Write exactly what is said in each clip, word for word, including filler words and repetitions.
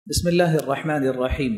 بسم الله الرحمن الرحيم.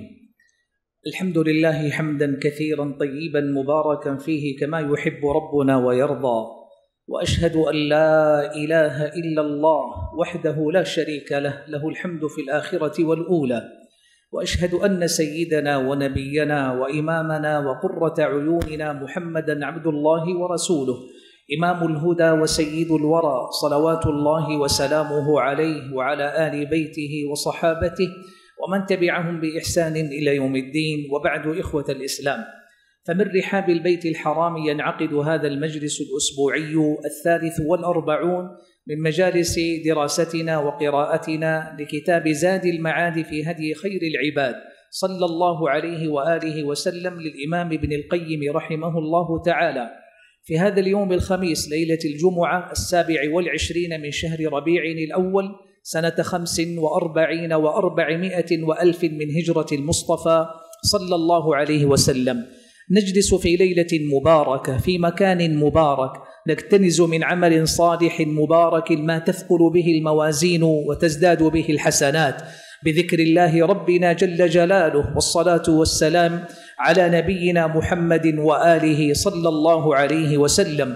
الحمد لله حمدا كثيرا طيبا مباركا فيه كما يحب ربنا ويرضى، وأشهد أن لا إله إلا الله وحده لا شريك له، له الحمد في الآخرة والأولى، وأشهد أن سيدنا ونبينا وإمامنا وقرة عيوننا محمدا عبد الله ورسوله، إمام الهدى وسيد الورى، صلوات الله وسلامه عليه وعلى آل بيته وصحابته ومن تبعهم بإحسان إلى يوم الدين. وبعد، إخوة الإسلام، فمن رحاب البيت الحرام ينعقد هذا المجلس الأسبوعي الثالث والأربعون من مجالس دراستنا وقراءتنا لكتاب زاد المعاد في هدي خير العباد صلى الله عليه وآله وسلم للإمام ابن القيم رحمه الله تعالى، في هذا اليوم الخميس ليلة الجمعة السابع والعشرين من شهر ربيع الأول سنة خمس وأربعين وأربعمائة وألف من هجرة المصطفى صلى الله عليه وسلم. نجلس في ليلة مباركة في مكان مبارك، نكتنز من عمل صالح مبارك ما تثقل به الموازين وتزداد به الحسنات بذكر الله ربنا جل جلاله، والصلاة والسلام على نبينا محمد وآله صلى الله عليه وسلم.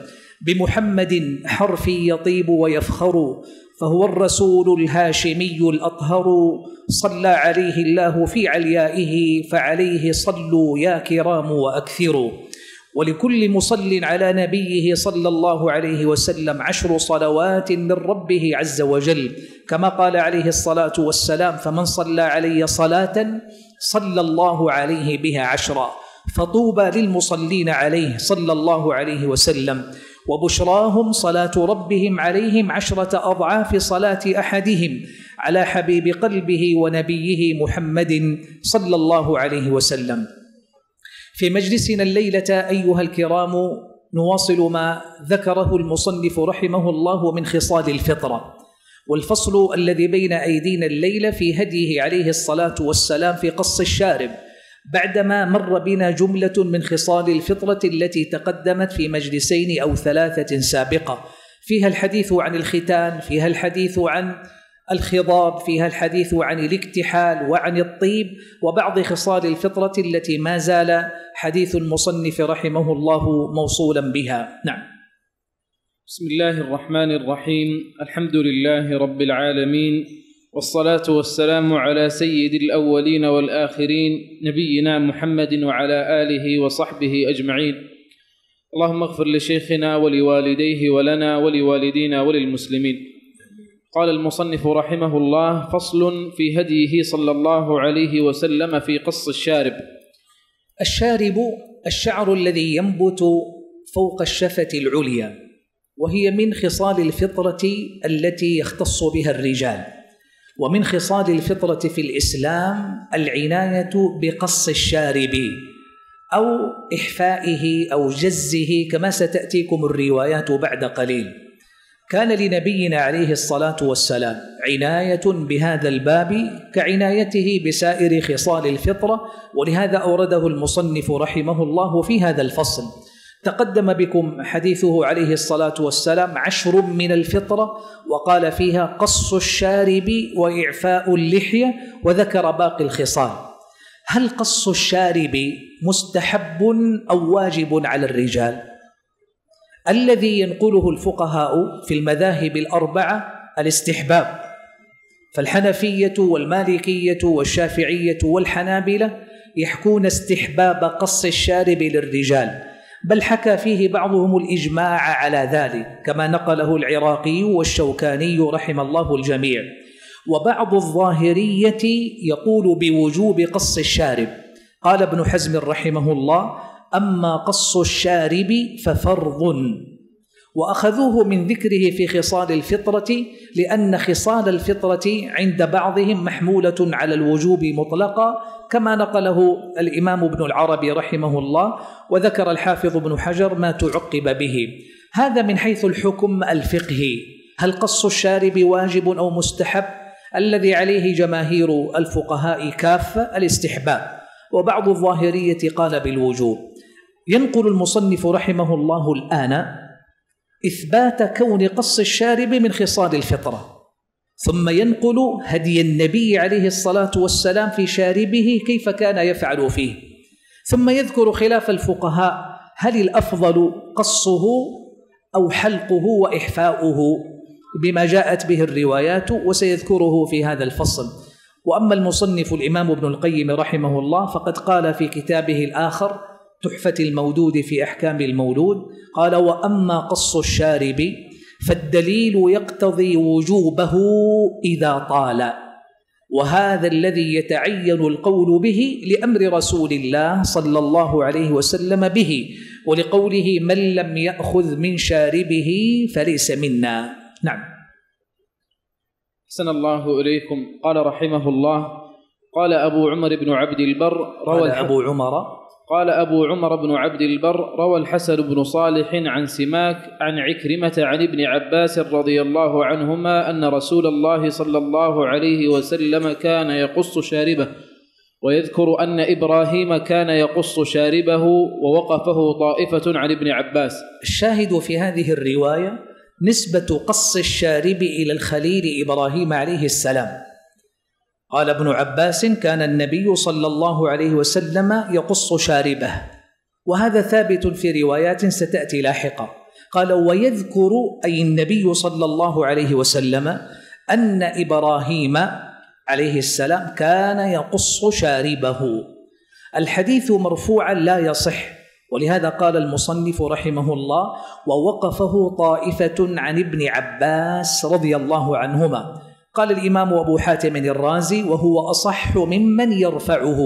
بمحمد حرفي يطيب ويفخر، فهو الرسول الهاشمي الأطهر، صلى عليه الله في عليائه فعليه صلوا يا كرام وأكثروا. ولكل مصل على نبيه صلى الله عليه وسلم عشر صلوات من ربه عز وجل، كما قال عليه الصلاة والسلام: فمن صلى علي صلاة صلى الله عليه بها عشرا، فطوبى للمصلين عليه صلى الله عليه وسلم. وبشراهم صلاة ربهم عليهم عشرة أضعاف صلاة أحدهم على حبيب قلبه ونبيه محمد صلى الله عليه وسلم. في مجلسنا الليلة أيها الكرام نواصل ما ذكره المصنف رحمه الله من خصال الفطرة، والفصل الذي بين أيدينا الليلة في هديه عليه الصلاة والسلام في قص الشارب، بعدما مر بنا جملة من خصال الفطرة التي تقدمت في مجلسين أو ثلاثة سابقة، فيها الحديث عن الختان، فيها الحديث عن الخضاب، فيها الحديث عن الاكتحال وعن الطيب وبعض خصال الفطرة التي ما زال حديث المصنف رحمه الله موصولا بها. نعم. بسم الله الرحمن الرحيم. الحمد لله رب العالمين، والصلاة والسلام على سيد الأولين والآخرين نبينا محمد وعلى آله وصحبه أجمعين. اللهم اغفر لشيخنا ولوالديه ولنا ولوالدينا وللمسلمين. قال المصنف رحمه الله: فصل في هديه صلى الله عليه وسلم في قص الشارب. الشارب الشعر الذي ينبت فوق الشفة العليا، وهي من خصال الفطرة التي يختص بها الرجال، ومن خصال الفطرة في الإسلام العناية بقص الشارب أو إحفائه أو جزه، كما ستأتيكم الروايات بعد قليل. كان لنبينا عليه الصلاة والسلام عناية بهذا الباب كعنايته بسائر خصال الفطرة، ولهذا أورده المصنف رحمه الله في هذا الفصل. تقدم بكم حديثه عليه الصلاة والسلام عشر من الفطرة، وقال فيها قص الشارب وإعفاء اللحية، وذكر باقي الخصال. هل قص الشارب مستحب أو واجب على الرجال؟ الذي ينقله الفقهاء في المذاهب الأربعة الاستحباب، فالحنفية والمالكية والشافعية والحنابلة يحكون استحباب قص الشارب للرجال، بل حكى فيه بعضهم الإجماع على ذلك، كما نقله العراقي والشوكاني رحم الله الجميع. وبعض الظاهرية يقول بوجوب قص الشارب. قال ابن حزم رحمه الله: أما قص الشارب ففرض، وأخذوه من ذكره في خصال الفطرة، لأن خصال الفطرة عند بعضهم محمولة على الوجوب مطلقا، كما نقله الإمام ابن العربي رحمه الله، وذكر الحافظ ابن حجر ما تعقب به. هذا من حيث الحكم الفقهي، هل قص الشارب واجب أو مستحب؟ الذي عليه جماهير الفقهاء كافة الاستحباب، وبعض الظاهرية قال بالوجوب. ينقل المصنف رحمه الله الآن إثبات كون قص الشارب من خصال الفطرة، ثم ينقل هدي النبي عليه الصلاة والسلام في شاربه كيف كان يفعل فيه، ثم يذكر خلاف الفقهاء هل الأفضل قصه أو حلقه وإحفاؤه بما جاءت به الروايات، وسيذكره في هذا الفصل. وأما المصنف الإمام ابن القيم رحمه الله فقد قال في كتابه الآخر تحفة المودود في أحكام المولود، قال: وأما قص الشارب فالدليل يقتضي وجوبه إذا طال، وهذا الذي يتعين القول به لأمر رسول الله صلى الله عليه وسلم به، ولقوله: من لم يأخذ من شاربه فليس منا. نعم. أحسن الله إليكم. قال رحمه الله: قال أبو عمر بن عبد البر روى قال أبو عمر قال أبو عمر بن عبد البر روى الحسن بن صالح عن سماك عن عكرمة عن ابن عباس رضي الله عنهما أن رسول الله صلى الله عليه وسلم كان يقص شاربه، ويذكر أن إبراهيم كان يقص شاربه ووقفه طائفة عن ابن عباس. الشاهد في هذه الرواية نسبة قص الشارب إلى الخليل إبراهيم عليه السلام. قال ابن عباس: كان النبي صلى الله عليه وسلم يقص شاربه، وهذا ثابت في روايات ستأتي لاحقا. قال: ويذكر أي النبي صلى الله عليه وسلم أن إبراهيم عليه السلام كان يقص شاربه. الحديث مرفوعا لا يصح، ولهذا قال المصنف رحمه الله: ووقفه طائفة عن ابن عباس رضي الله عنهما. قال الإمام أبو حاتم الرازي: وهو أصح ممن يرفعه،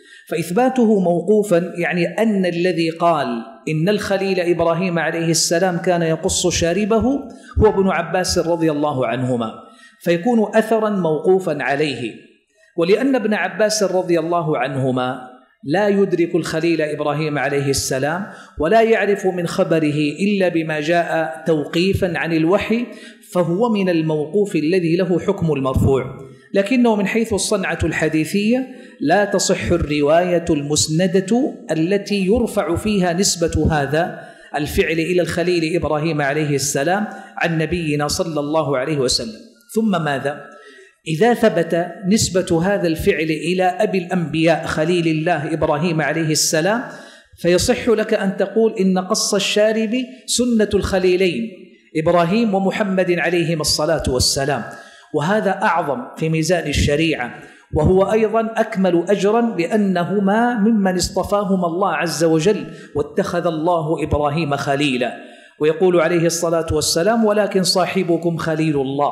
فإثباته موقوفا يعني أن الذي قال إن الخليل إبراهيم عليه السلام كان يقص شاربه هو ابن عباس رضي الله عنهما، فيكون أثرا موقوفا عليه. ولأن ابن عباس رضي الله عنهما لا يدرك الخليل إبراهيم عليه السلام ولا يعرف من خبره إلا بما جاء توقيفا عن الوحي، فهو من الموقوف الذي له حكم المرفوع، لكنه من حيث الصنعة الحديثية لا تصح الرواية المسندة التي يرفع فيها نسبة هذا الفعل إلى الخليل إبراهيم عليه السلام عن نبينا صلى الله عليه وسلم. ثم ماذا؟ إذا ثبت نسبة هذا الفعل إلى أبي الأنبياء خليل الله إبراهيم عليه السلام، فيصح لك أن تقول إن قص الشارب سنة الخليلين إبراهيم ومحمد عليهم الصلاة والسلام، وهذا أعظم في ميزان الشريعة، وهو أيضا أكمل أجرا لأنهما ممن اصطفاهما الله عز وجل، واتخذ الله إبراهيم خليلا. ويقول عليه الصلاة والسلام: ولكن صاحبكم خليل الله.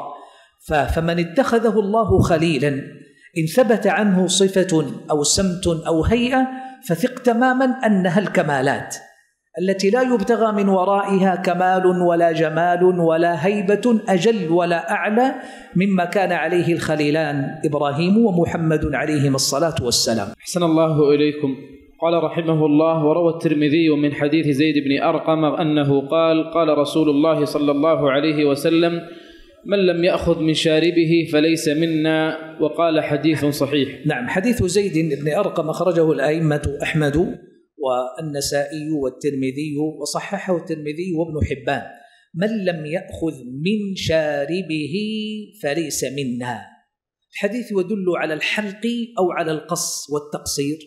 فمن اتخذه الله خليلا إن ثبت عنه صفة أو سمت أو هيئة فثق تماما أنها الكمالات التي لا يبتغى من ورائها كمال ولا جمال ولا هيبة أجل ولا أعلى مما كان عليه الخليلان إبراهيم ومحمد عليهم الصلاة والسلام. أحسن الله إليكم. قال رحمه الله: وروى الترمذي من حديث زيد بن أرقم أنه قال: قال رسول الله صلى الله عليه وسلم: من لم يأخذ من شاربه فليس منا. وقال: حديث صحيح. نعم، حديث زيد بن أرقم أخرجه الأئمة أحمد والنسائي والترمذي، وصححه الترمذي وابن حبان: من لم يأخذ من شاربه فليس منا. الحديث يدل على الحلق أو على القص والتقصير،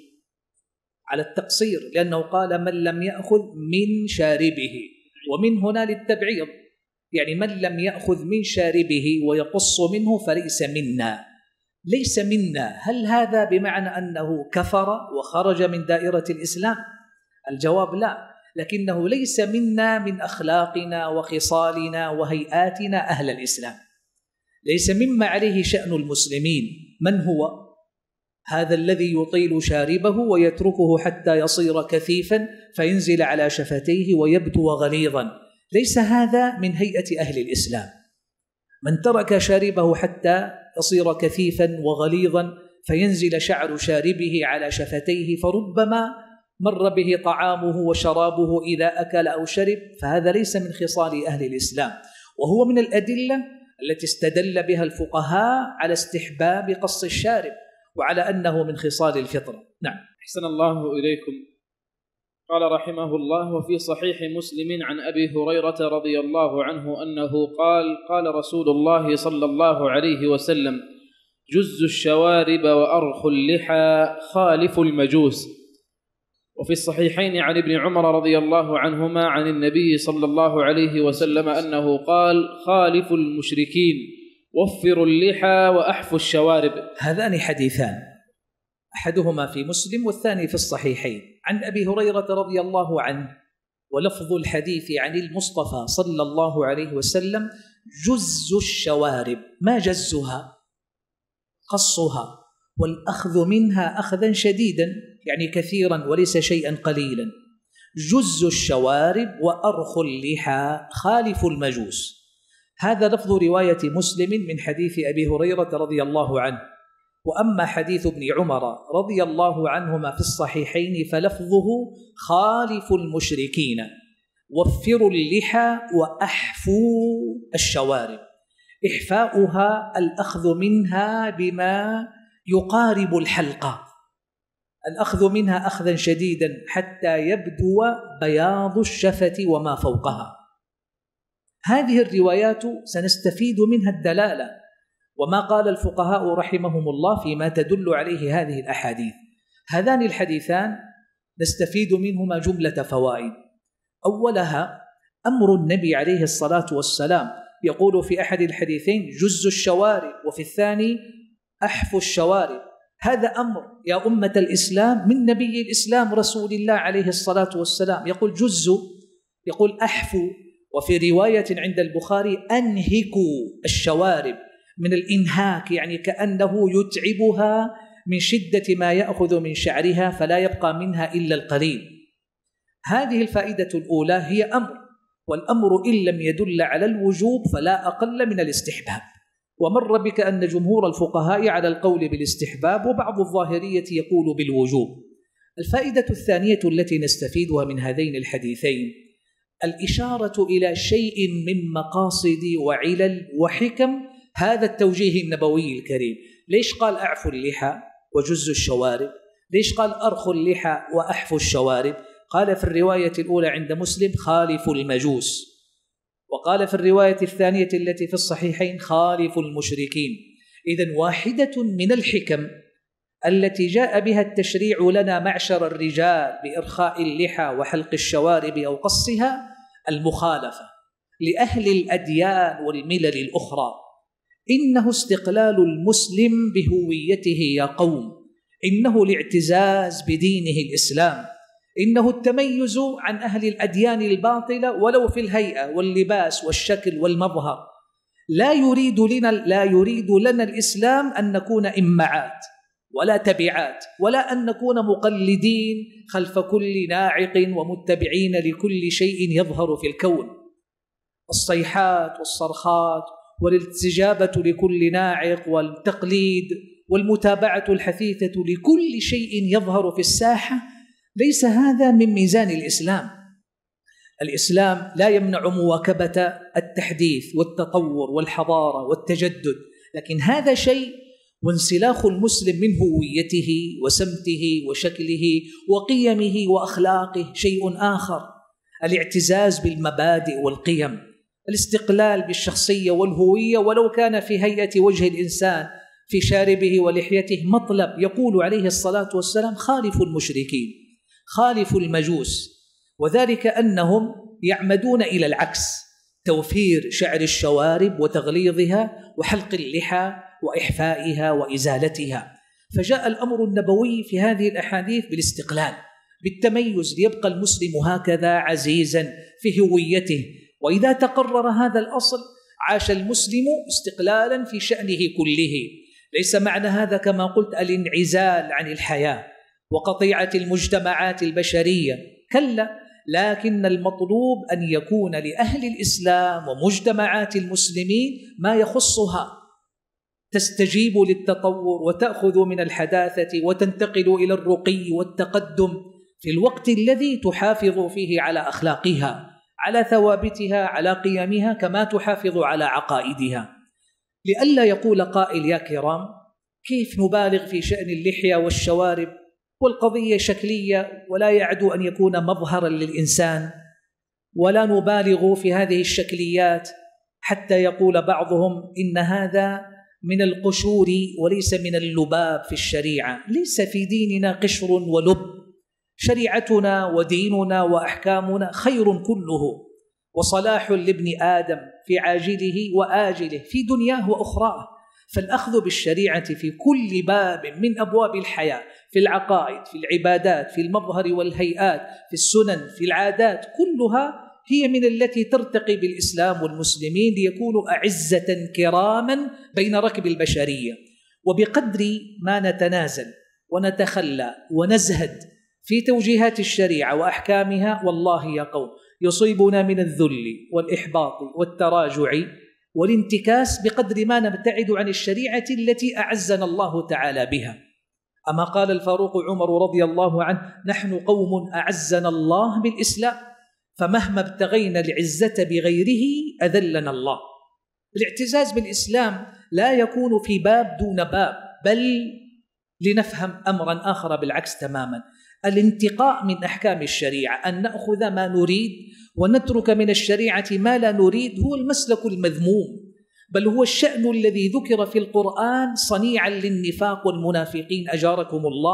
على التقصير، لأنه قال: من لم يأخذ من شاربه، ومن هنا للتبعيض، يعني من لم يأخذ من شاربه ويقص منه فليس منا. ليس منا، هل هذا بمعنى أنه كفر وخرج من دائرة الإسلام؟ الجواب لا، لكنه ليس منا من أخلاقنا وخصالنا وهيئاتنا أهل الإسلام، ليس مما عليه شأن المسلمين. من هو هذا الذي يطيل شاربه ويتركه حتى يصير كثيفا فينزل على شفتيه ويبدو غليظا؟ ليس هذا من هيئة أهل الإسلام. من ترك شاربه حتى يصير كثيفا وغليظا فينزل شعر شاربه على شفتيه فربما مر به طعامه وشرابه إذا أكل أو شرب، فهذا ليس من خصال أهل الإسلام، وهو من الأدلة التي استدل بها الفقهاء على استحباب قص الشارب وعلى أنه من خصال الفطرة. نعم. أحسن الله إليكم. قال رحمه الله: وفي صحيح مسلم عن أبي هريرة رضي الله عنه أنه قال: قال رسول الله صلى الله عليه وسلم: جز الشوارب وأرخ اللحى خالف المجوس. وفي الصحيحين عن ابن عمر رضي الله عنهما عن النبي صلى الله عليه وسلم أنه قال: خالف المشركين وفروا اللحى وأحفوا الشوارب. هذان حديثان، أحدهما في مسلم والثاني في الصحيحين، عن أبي هريرة رضي الله عنه، ولفظ الحديث عن المصطفى صلى الله عليه وسلم: جز الشوارب. ما جزها؟ قصها والأخذ منها أخذا شديدا، يعني كثيرا وليس شيئا قليلا. جز الشوارب وأرخ اللحى خالف المجوس. هذا لفظ رواية مسلم من حديث أبي هريرة رضي الله عنه. وأما حديث ابن عمر رضي الله عنهما في الصحيحين فلفظه: خالف المشركين وفروا اللحى وأحفوا الشوارب. إحفاؤها الأخذ منها بما يقارب الحلقة، الأخذ منها أخذا شديدا حتى يبدو بياض الشفة وما فوقها. هذه الروايات سنستفيد منها الدلالة وما قال الفقهاء رحمهم الله فيما تدل عليه هذه الأحاديث. هذان الحديثان نستفيد منهما جملة فوائد. أولها أمر النبي عليه الصلاة والسلام، يقول في أحد الحديثين: جز الشوارب، وفي الثاني: أحفوا الشوارب. هذا أمر يا أمة الإسلام من نبي الإسلام رسول الله عليه الصلاة والسلام، يقول جزوا، يقول أحفوا. وفي رواية عند البخاري: أنهكوا الشوارب، من الإنهاك يعني كأنه يتعبها من شدة ما يأخذ من شعرها فلا يبقى منها إلا القليل. هذه الفائدة الأولى هي أمر، والأمر إن لم يدل على الوجوب فلا أقل من الاستحباب. ومر بك أن جمهور الفقهاء على القول بالاستحباب، وبعض الظاهرية يقول بالوجوب. الفائدة الثانية التي نستفيدها من هذين الحديثين الإشارة إلى شيء من مقاصد وعلل وحكم هذا التوجيه النبوي الكريم. ليش قال أعفوا اللحى وجزوا الشوارب؟ ليش قال أرخوا اللحى وأحفوا الشوارب؟ قال في الرواية الأولى عند مسلم: خالفوا المجوس، وقال في الرواية الثانية التي في الصحيحين: خالفوا المشركين. إذن واحدة من الحكم التي جاء بها التشريع لنا معشر الرجال بإرخاء اللحى وحلق الشوارب أو قصها المخالفة لأهل الأديان والملل الأخرى. إنه استقلال المسلم بهويته يا قوم، إنه الاعتزاز بدينه الإسلام، إنه التميز عن أهل الأديان الباطلة ولو في الهيئة واللباس والشكل والمظهر. لا يريد لنا لا يريد لنا الإسلام أن نكون إمعات ولا تبعات، ولا أن نكون مقلدين خلف كل ناعق ومتبعين لكل شيء يظهر في الكون. الصيحات والصرخات والاستجابة لكل ناعق والتقليد والمتابعة الحثيثة لكل شيء يظهر في الساحة ليس هذا من ميزان الإسلام. الإسلام لا يمنع مواكبة التحديث والتطور والحضارة والتجدد، لكن هذا شيء، وانسلاخ المسلم من هويته وسمته وشكله وقيمه وأخلاقه شيء آخر. الاعتزاز بالمبادئ والقيم، الاستقلال بالشخصية والهوية ولو كان في هيئة وجه الإنسان في شاربه ولحيته مطلب. يقول عليه الصلاة والسلام: خالفوا المشركين، خالفوا المجوس، وذلك أنهم يعمدون إلى العكس، توفير شعر الشوارب وتغليظها وحلق اللحى وإحفائها وإزالتها. فجاء الأمر النبوي في هذه الأحاديث بالاستقلال، بالتميز، ليبقى المسلم هكذا عزيزا في هويته. وإذا تقرر هذا الأصل عاش المسلم استقلالا في شأنه كله. ليس معنى هذا كما قلت الانعزال عن الحياة وقطيعة المجتمعات البشرية، كلا، لكن المطلوب أن يكون لأهل الإسلام ومجتمعات المسلمين ما يخصها، تستجيب للتطور وتأخذ من الحداثة وتنتقل إلى الرقي والتقدم في الوقت الذي تحافظ فيه على أخلاقها، على ثوابتها، على قيمها، كما تحافظ على عقائدها. لئلا يقول قائل: يا كرام، كيف نبالغ في شأن اللحية والشوارب؟ والقضية شكلية ولا يعدو أن يكون مظهرا للإنسان، ولا نبالغ في هذه الشكليات حتى يقول بعضهم إن هذا من القشور وليس من اللباب في الشريعة. ليس في ديننا قشر ولب، شريعتنا وديننا وأحكامنا خير كله وصلاح لابن آدم في عاجله وآجله في دنياه وأخراه. فالأخذ بالشريعة في كل باب من أبواب الحياة، في العقائد، في العبادات، في المظهر والهيئات، في السنن، في العادات، كلها هي من التي ترتقي بالإسلام والمسلمين ليكونوا أعزة كراما بين ركب البشرية. وبقدر ما نتنازل ونتخلى ونزهد في توجيهات الشريعة وأحكامها، والله يا قوم يصيبنا من الذل والإحباط والتراجع والانتكاس بقدر ما نبتعد عن الشريعة التي أعزنا الله تعالى بها. أما قال الفاروق عمر رضي الله عنه: نحن قوم أعزنا الله بالإسلام، فمهما ابتغينا العزة بغيره أذلنا الله. الاعتزاز بالإسلام لا يكون في باب دون باب، بل لنفهم أمرا آخر بالعكس تماما. الانتقاء من أحكام الشريعة، أن نأخذ ما نريد ونترك من الشريعة ما لا نريد، هو المسلك المذموم، بل هو الشأن الذي ذكر في القرآن صنيعا للنفاق والمنافقين أجاركم الله.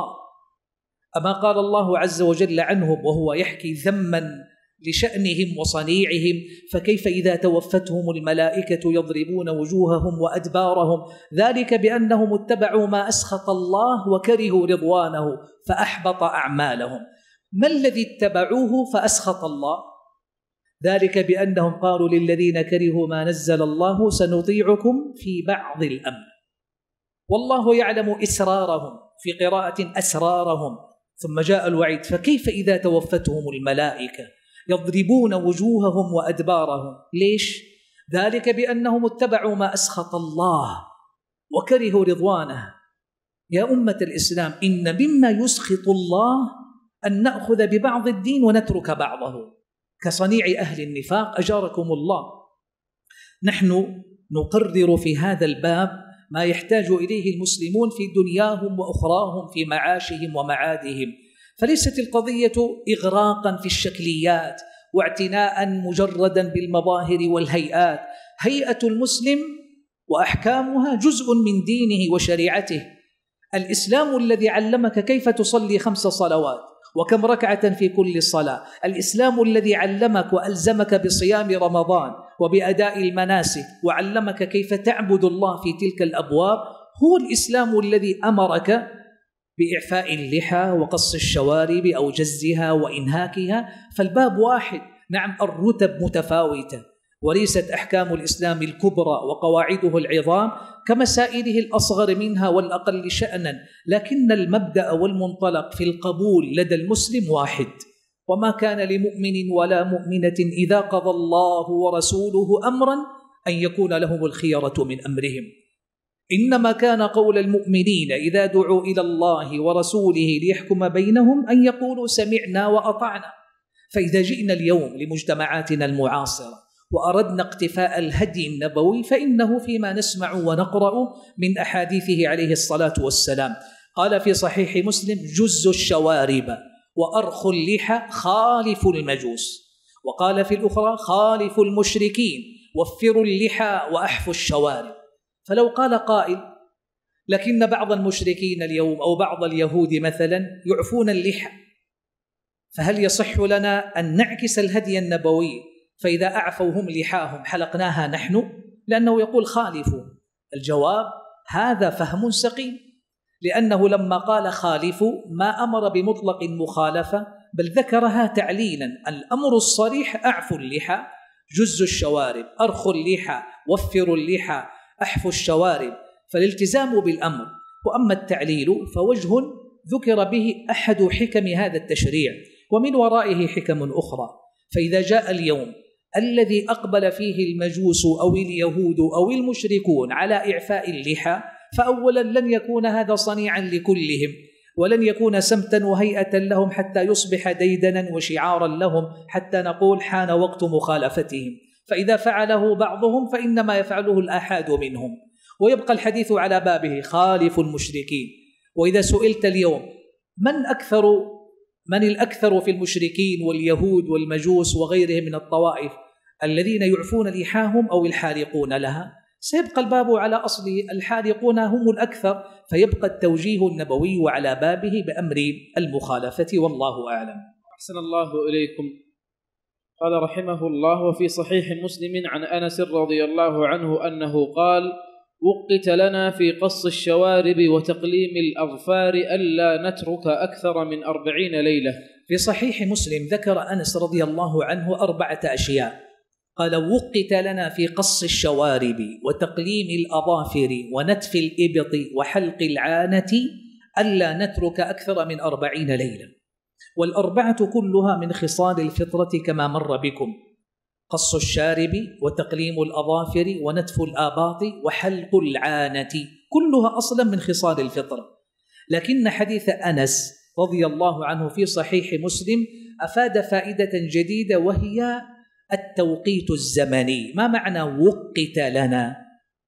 أما قال الله عز وجل عنهم وهو يحكي ذما لشأنهم وصنيعهم: فكيف إذا توفتهم الملائكة يضربون وجوههم وأدبارهم ذلك بأنهم اتبعوا ما أسخط الله وكرهوا رضوانه فأحبط أعمالهم. ما الذي اتبعوه فأسخط الله؟ ذلك بأنهم قالوا للذين كرهوا ما نزل الله سنطيعكم في بعض الأمر، والله يعلم إسرارهم، في قراءة أسرارهم. ثم جاء الوعيد: فكيف إذا توفتهم الملائكة يضربون وجوههم وأدبارهم. ليش؟ ذلك بأنهم اتبعوا ما أسخط الله وكرهوا رضوانه. يا أمة الإسلام، إن مما يسخط الله أن نأخذ ببعض الدين ونترك بعضه، كصنيع أهل النفاق أجاركم الله. نحن نقرر في هذا الباب ما يحتاج إليه المسلمون في دنياهم وأخراهم، في معاشهم ومعادهم. فليست القضية إغراقا في الشكليات واعتناء مجردا بالمظاهر والهيئات. هيئة المسلم وأحكامها جزء من دينه وشريعته. الإسلام الذي علمك كيف تصلي خمس صلوات وكم ركعة في كل صلاة، الإسلام الذي علمك وألزمك بصيام رمضان وبأداء المناسك وعلمك كيف تعبد الله في تلك الأبواب، هو الإسلام الذي أمرك بإعفاء اللحى وقص الشوارب أو جزها وإنهاكها. فالباب واحد، نعم الرتب متفاوتة، وليست أحكام الإسلام الكبرى وقواعده العظام كمسائله الأصغر منها والأقل شأنا، لكن المبدأ والمنطلق في القبول لدى المسلم واحد. وما كان لمؤمن ولا مؤمنة إذا قضى الله ورسوله أمرا أن يكون لهم الخيرة من أمرهم. إنما كان قول المؤمنين إذا دعوا إلى الله ورسوله ليحكم بينهم أن يقولوا سمعنا وأطعنا. فإذا جئنا اليوم لمجتمعاتنا المعاصرة وأردنا اقتفاء الهدي النبوي، فإنه فيما نسمع ونقرأ من أحاديثه عليه الصلاة والسلام. قال في صحيح مسلم: جزوا الشوارب وأرخوا اللحى خالفوا المجوس. وقال في الأخرى: خالفوا المشركين وفروا اللحى وأحفوا الشوارب. فلو قال قائل: لكن بعض المشركين اليوم أو بعض اليهود مثلا يعفون اللحى، فهل يصح لنا أن نعكس الهدي النبوي فإذا أعفوا هم لحاهم حلقناها نحن؟ لأنه يقول خالفوا. الجواب: هذا فهم سقيم، لأنه لما قال خالفوا ما أمر بمطلق مخالفة، بل ذكرها تعليلا. الأمر الصريح: أعفوا اللحى، جزوا الشوارب، أرخوا اللحى، وفروا اللحى، أحفوا الشوارب. فالالتزام بالأمر. وأما التعليل فوجه ذكر به أحد حكم هذا التشريع، ومن ورائه حكم أخرى. فإذا جاء اليوم الذي أقبل فيه المجوس أو اليهود أو المشركون على إعفاء اللحى، فأولا لن يكون هذا صنيعا لكلهم، ولن يكون سمتا وهيئة لهم حتى يصبح ديدنا وشعارا لهم حتى نقول حان وقت مخالفتهم. فإذا فعله بعضهم فإنما يفعله الآحاد منهم، ويبقى الحديث على بابه: خالف المشركين. وإذا سئلت اليوم من أكثر من الأكثر في المشركين واليهود والمجوس وغيرهم من الطوائف الذين يعفون لحاهم أو الحالقون لها؟ سيبقى الباب على أصله، الحالقون هم الأكثر، فيبقى التوجيه النبوي على بابه بأمر المخالفة، والله أعلم. أحسن الله إليكم. قال رحمه الله: وفي صحيح مسلم عن أنس رضي الله عنه أنه قال: وقت لنا في قص الشوارب وتقليم الأظفار ألا نترك أكثر من أربعين ليلة. في صحيح مسلم ذكر أنس رضي الله عنه أربعة أشياء، قال: وقت لنا في قص الشوارب وتقليم الأظافر ونتف الإبط وحلق العانة ألا نترك أكثر من أربعين ليلة. والأربعة كلها من خصال الفطرة كما مر بكم: قص الشارب وتقليم الأظافر ونتف الآباط وحلق العانة، كلها أصلا من خصال الفطرة. لكن حديث أنس رضي الله عنه في صحيح مسلم أفاد فائدة جديدة، وهي التوقيت الزمني. ما معنى وقت لنا؟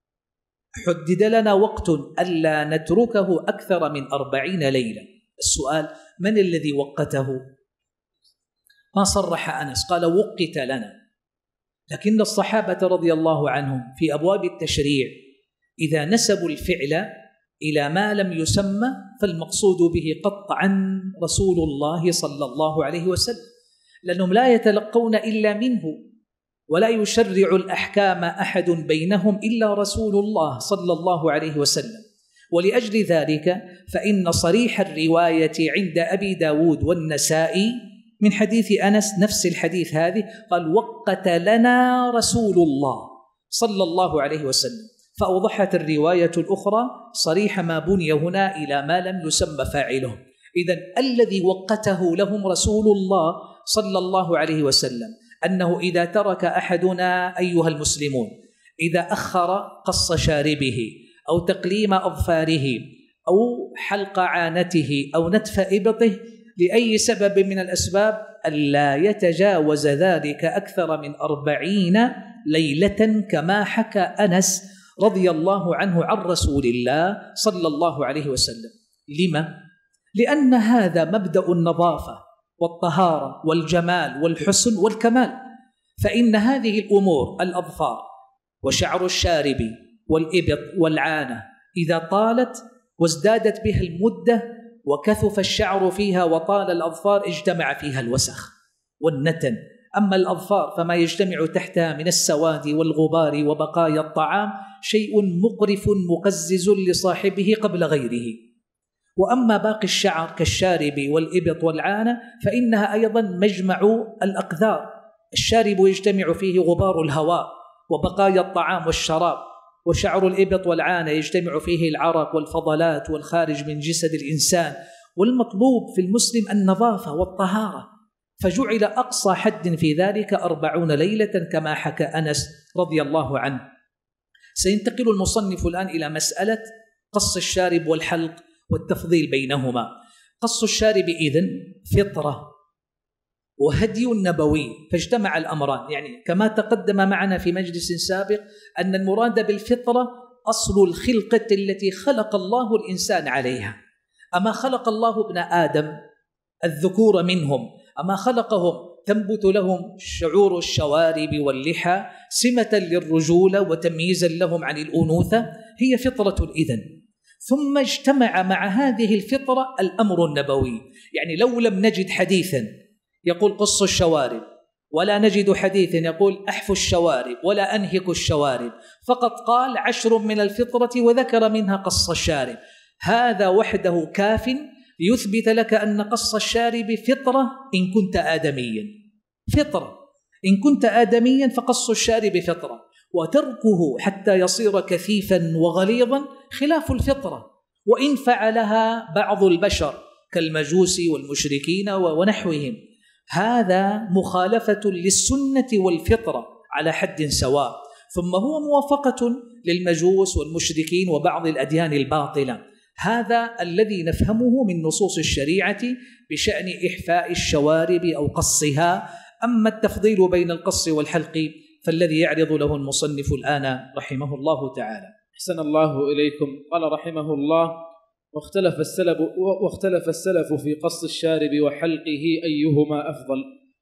حدد لنا وقت ألا نتركه أكثر من أربعين ليلة. السؤال: من الذي وقته؟ ما صرح أنس، قال وقت لنا. لكن الصحابة رضي الله عنهم في أبواب التشريع إذا نسبوا الفعل إلى ما لم يسمى فالمقصود به قطعا رسول الله صلى الله عليه وسلم، لأنهم لا يتلقون إلا منه، ولا يشرع الأحكام أحد بينهم إلا رسول الله صلى الله عليه وسلم. ولأجل ذلك فإن صريح الرواية عند أبي داود والنسائي من حديث أنس نفس الحديث هذه، قال: وقت لنا رسول الله صلى الله عليه وسلم. فأوضحت الرواية الأخرى صريح ما بني هنا إلى ما لم يسمى فاعله. إذن الذي وقته لهم رسول الله صلى الله عليه وسلم أنه إذا ترك أحدنا أيها المسلمون إذا أخر قص شاربه أو تقليم أظفاره أو حلق عانته أو نتف إبطه لأي سبب من الأسباب ألا يتجاوز ذلك أكثر من أربعين ليلة، كما حكى أنس رضي الله عنه عن رسول الله صلى الله عليه وسلم. لما؟ لأن هذا مبدأ النظافة والطهارة والجمال والحسن والكمال. فإن هذه الأمور الأظفار وشعر الشارب والإبط والعانة إذا طالت وازدادت بها المدة وكثف الشعر فيها وطال الأظفار اجتمع فيها الوسخ والنتن. أما الأظفار فما يجتمع تحتها من السواد والغبار وبقايا الطعام شيء مقرف مقزز لصاحبه قبل غيره. وأما باقي الشعر كالشارب والإبط والعانة فإنها أيضا مجمع الأقذار. الشارب يجتمع فيه غبار الهواء وبقايا الطعام والشراب، وشعر الإبط والعانة يجتمع فيه العرق والفضلات والخارج من جسد الإنسان. والمطلوب في المسلم النظافة والطهارة، فجعل أقصى حد في ذلك أربعون ليلة كما حكى أنس رضي الله عنه. سينتقل المصنف الآن إلى مسألة قص الشارب والحلق والتفضيل بينهما. قص الشارب إذن فطرة وهدي نبوي، فاجتمع الأمران. يعني كما تقدم معنا في مجلس سابق أن المراد بالفطرة أصل الخلقة التي خلق الله الإنسان عليها. أما خلق الله ابن آدم الذكور منهم، أما خلقهم تنبت لهم شعور الشوارب واللحى سمة للرجولة وتمييزا لهم عن الأنوثة، هي فطرة إذن. ثم اجتمع مع هذه الفطرة الأمر النبوي. يعني لو لم نجد حديثا يقول قص الشوارب، ولا نجد حديث يقول أحفوا الشوارب ولا أنهكوا الشوارب، فقط قال عشر من الفطرة وذكر منها قص الشارب، هذا وحده كاف ليثبت لك أن قص الشارب فطرة إن كنت آدميا. فطرة إن كنت آدميا فقص الشارب فطرة، وتركه حتى يصير كثيفا وغليظا خلاف الفطرة، وإن فعلها بعض البشر كالمجوس والمشركين ونحوهم، هذا مخالفة للسنة والفطرة على حد سواء، ثم هو موافقة للمجوس والمشركين وبعض الأديان الباطلة. هذا الذي نفهمه من نصوص الشريعة بشأن إحفاء الشوارب أو قصها. أما التفضيل بين القص والحلق فالذي يعرض له المصنف الآن رحمه الله تعالى. أحسن الله إليكم. قال رحمه الله: واختلف السلف واختلف السلف في قص الشارب وحلقه أيهما أفضل.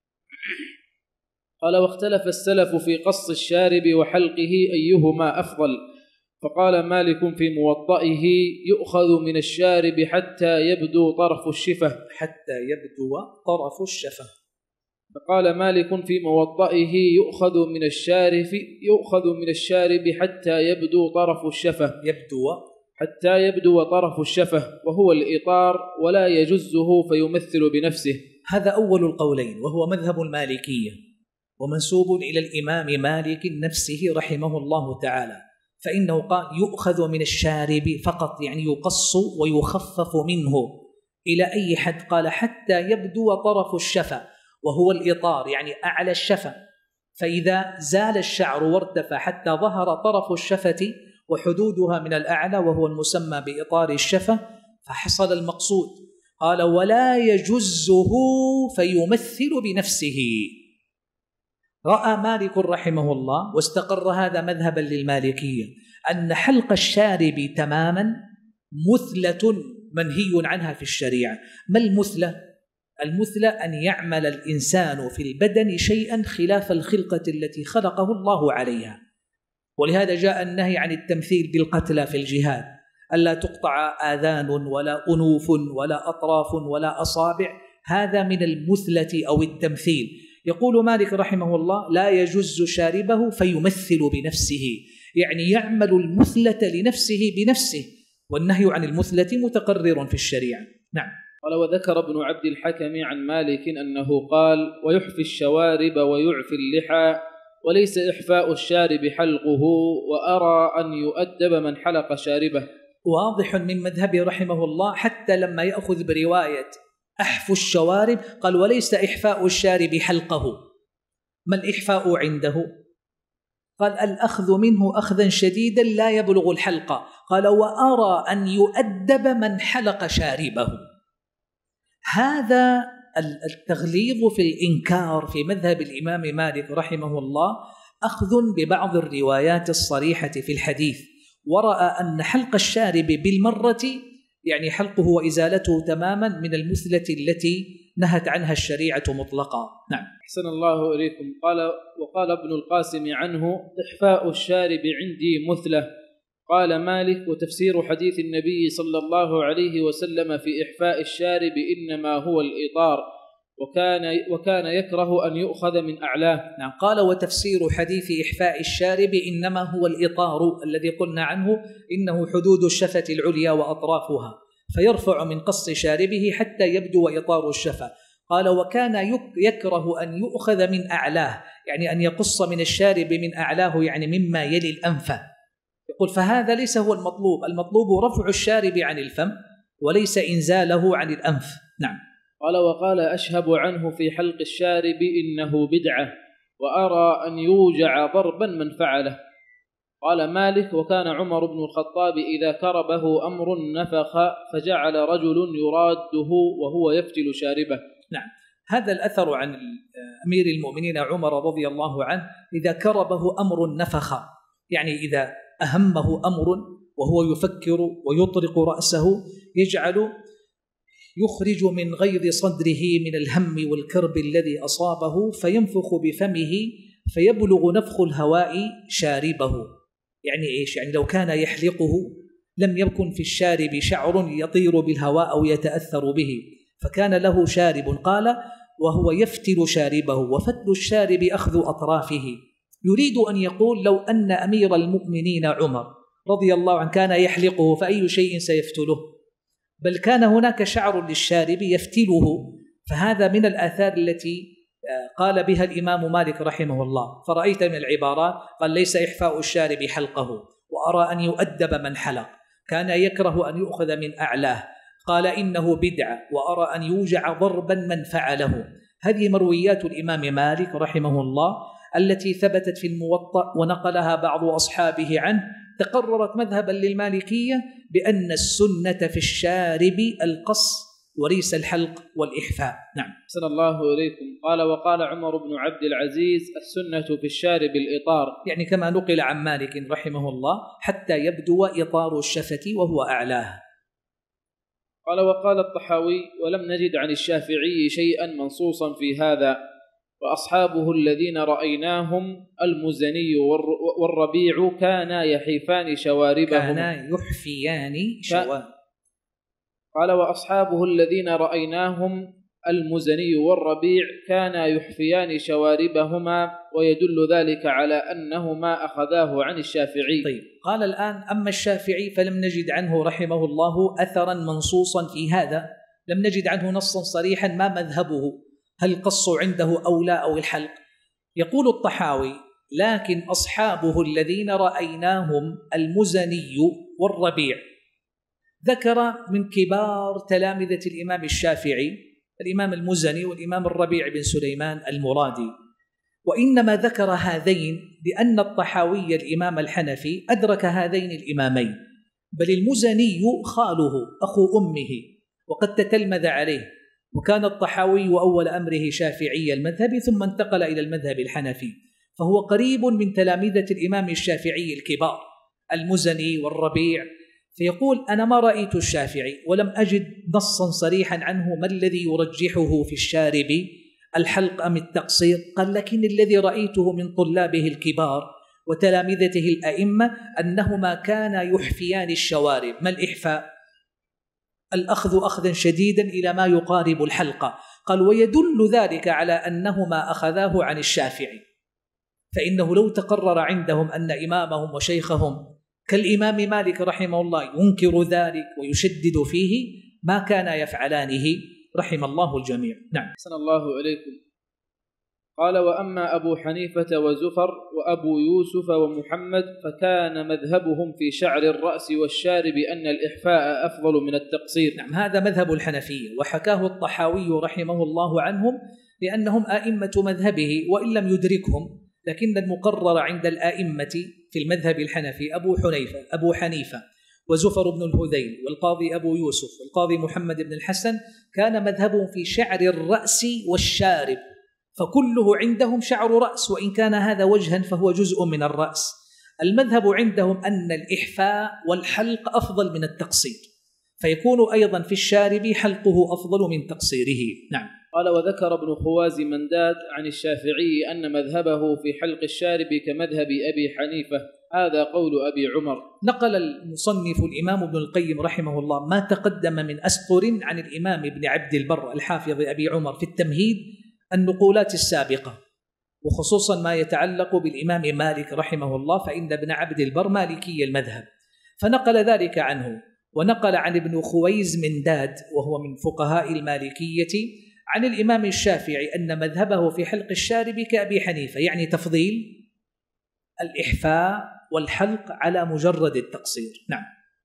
قال واختلف السلف في قص الشارب وحلقه أيهما أفضل، فقال مالك في موطئه يؤخذ من الشارب حتى يبدو طرف الشفة حتى يبدو طرف الشفة. فقال مالك في موطئه يؤخذ من الشارب يؤخذ من الشارب حتى يبدو طرف الشفة يبدو حتى يبدو طرف الشفة وهو الإطار ولا يجزه فيمثل بنفسه. هذا أول القولين وهو مذهب المالكية ومنسوب إلى الإمام مالك نفسه رحمه الله تعالى، فإنه قال يؤخذ من الشارب فقط، يعني يقص ويخفف منه إلى أي حد؟ قال حتى يبدو طرف الشفة وهو الإطار، يعني أعلى الشفة، فإذا زال الشعر وارتفع حتى ظهر طرف الشفة وحدودها من الأعلى وهو المسمى بإطار الشفة فحصل المقصود. قال ولا يجزه فيمثل بنفسه. رأى مالك رحمه الله واستقر هذا مذهبا للمالكية أن حلق الشارب تماما مثلة منهي عنها في الشريعة. ما المثلة؟ المثلة أن يعمل الإنسان في البدن شيئا خلاف الخلقة التي خلقه الله عليها، ولهذا جاء النهي عن التمثيل بالقتلى في الجهاد، ألا تقطع آذان ولا أنوف ولا أطراف ولا أصابع، هذا من المثلة أو التمثيل. يقول مالك رحمه الله لا يجز شاربه فيمثل بنفسه، يعني يعمل المثلة لنفسه بنفسه، والنهي عن المثلة متقرر في الشريعة. نعم. قال وذكر ابن عبد الحكم عن مالك أنه قال ويحفي الشوارب ويعفي اللحى وليس إحفاء الشارب حلقه، وأرى أن يؤدب من حلق شاربه. واضح من مذهبه رحمه الله حتى لما يأخذ برواية أحفو الشوارب قال وليس إحفاء الشارب حلقه. ما الإحفاء عنده؟ قال الأخذ منه أخذا شديدا لا يبلغ الحلقة. قال وأرى أن يؤدب من حلق شاربه. هذا التغليظ في الإنكار في مذهب الإمام مالك رحمه الله أخذ ببعض الروايات الصريحة في الحديث، ورأى أن حلق الشارب بالمرة يعني حلقه وإزالته تماما من المثلة التي نهت عنها الشريعة مطلقا. نعم. أحسن الله إليكم. قال وقال ابن القاسم عنه إحفاء الشارب عندي مثلة. قال مالك وتفسير حديث النبي صلى الله عليه وسلم في إحفاء الشارب إنما هو الإطار، وكان وكان يكره أن يؤخذ من أعلاه. نعم. قال وتفسير حديث إحفاء الشارب إنما هو الإطار الذي قلنا عنه إنه حدود الشفة العليا وأطرافها، فيرفع من قص شاربه حتى يبدو إطار الشفة. قال وكان يكره أن يؤخذ من أعلاه، يعني أن يقص من الشارب من أعلاه، يعني مما يلي الأنف. يقول فهذا ليس هو المطلوب، المطلوب رفع الشارب عن الفم وليس إنزاله عن الأنف. نعم. قال وقال أشهب عنه في حلق الشارب إنه بدعة، وأرى أن يوجع ضربا من فعله. قال مالك وكان عمر بن الخطاب إذا كربه أمر نفخ فجعل رجل يراده وهو يفتل شاربه. نعم. هذا الأثر عن أمير المؤمنين عمر رضي الله عنه إذا كربه أمر نفخ، يعني إذا أهمه أمر وهو يفكر ويطرق رأسه يجعل يخرج من غير صدره من الهم والكرب الذي أصابه فينفخ بفمه فيبلغ نفخ الهواء شاربه. يعني إيش؟ يعني لو كان يحلقه لم يكن في الشارب شعر يطير بالهواء أو يتأثر به، فكان له شارب. قال وهو يفتل شاربه، وفتل الشارب أخذ أطرافه. يريد أن يقول لو أن أمير المؤمنين عمر رضي الله عنه كان يحلقه فأي شيء سيفتله؟ بل كان هناك شعر للشارب يفتله. فهذا من الآثار التي قال بها الإمام مالك رحمه الله. فرأيت من العبارات قال ليس إحفاء الشارب حلقه، وأرى أن يؤدب من حلق، كان يكره أن يؤخذ من أعلاه، قال إنه بدعة، وأرى أن يوجع ضربا من فعله. هذه مرويات الإمام مالك رحمه الله التي ثبتت في الموطأ ونقلها بعض أصحابه عنه، تقررت مذهبا للمالكية بأن السنة في الشارب القص وليس الحلق والإحفاء. نعم. أحسن الله إليكم. قال وقال عمر بن عبد العزيز السنة في الشارب الإطار، يعني كما نقل عن مالك رحمه الله حتى يبدو إطار الشفة وهو أعلاه. قال وقال الطحاوي ولم نجد عن الشافعي شيئا منصوصا في هذا، وأصحابه الذين رأيناهم المزني والربيع كانا يحيفان شواربهما كانا يحفيان شوارب. قال وأصحابه الذين رأيناهم المزني والربيع كانا يحفيان شواربهما، ويدل ذلك على أنهما أخذاه عن الشافعي. طيب، قال الآن أما الشافعي فلم نجد عنه رحمه الله أثرا منصوصا في هذا، لم نجد عنه نصا صريحا ما مذهبه، هل القص عنده أو لا أو الحلق. يقول الطحاوي لكن أصحابه الذين رأيناهم المزني والربيع، ذكر من كبار تلامذة الإمام الشافعي الإمام المزني والإمام الربيع بن سليمان المرادي، وإنما ذكر هذين لأن الطحاوي الإمام الحنفي أدرك هذين الإمامين، بل المزني خاله أخو أمه وقد تتلمذ عليه، وكان الطحاوي أول أمره شافعي المذهب ثم انتقل إلى المذهب الحنفي، فهو قريب من تلامذة الإمام الشافعي الكبار المزني والربيع. فيقول أنا ما رأيت الشافعي ولم أجد نصا صريحا عنه ما الذي يرجحه في الشارب، الحلق أم التقصير؟ قال لكن الذي رأيته من طلابه الكبار وتلامذته الأئمة أنهما كانا يحفيان الشوارب. ما الإحفاء؟ الأخذ أخذا شديدا إلى ما يقارب الحلقة. قال ويدل ذلك على أنهما أخذاه عن الشافعي، فإنه لو تقرر عندهم أن إمامهم وشيخهم كالإمام مالك رحمه الله ينكر ذلك ويشدد فيه ما كان يفعلانه رحم الله الجميع. نعم. أحسن الله إليكم. قال وأما أبو حنيفة وزفر وأبو يوسف ومحمد فكان مذهبهم في شعر الرأس والشارب أن الإحفاء أفضل من التقصير. نعم، هذا مذهب الحنفية، وحكاه الطحاوي رحمه الله عنهم لأنهم آئمة مذهبه وإن لم يدركهم، لكن المقرر عند الآئمة في المذهب الحنفي أبو حنيفة أبو حنيفة وزفر بن الهذيل والقاضي أبو يوسف والقاضي محمد بن الحسن كان مذهبهم في شعر الرأس والشارب، فكله عندهم شعر رأس، وإن كان هذا وجها فهو جزء من الرأس. المذهب عندهم أن الإحفاء والحلق أفضل من التقصير، فيكون أيضا في الشارب حلقه أفضل من تقصيره. نعم. قال وذكر ابن خوازي منداد عن الشافعي أن مذهبه في حلق الشارب كمذهب أبي حنيفة، هذا قول أبي عمر. نقل المصنف الإمام ابن القيم رحمه الله ما تقدم من أسطر عن الإمام ابن عبد البر الحافظ أبي عمر في التمهيد النقولات السابقة، وخصوصا ما يتعلق بالإمام مالك رحمه الله، فإن ابن عبد البر مالكي المذهب، فنقل ذلك عنه. ونقل عن ابن خويز منداد وهو من فقهاء المالكية عن الإمام الشافعي أن مذهبه في حلق الشارب كأبي حنيفة، يعني تفضيل الإحفاء والحلق على مجرد التقصير. نعم.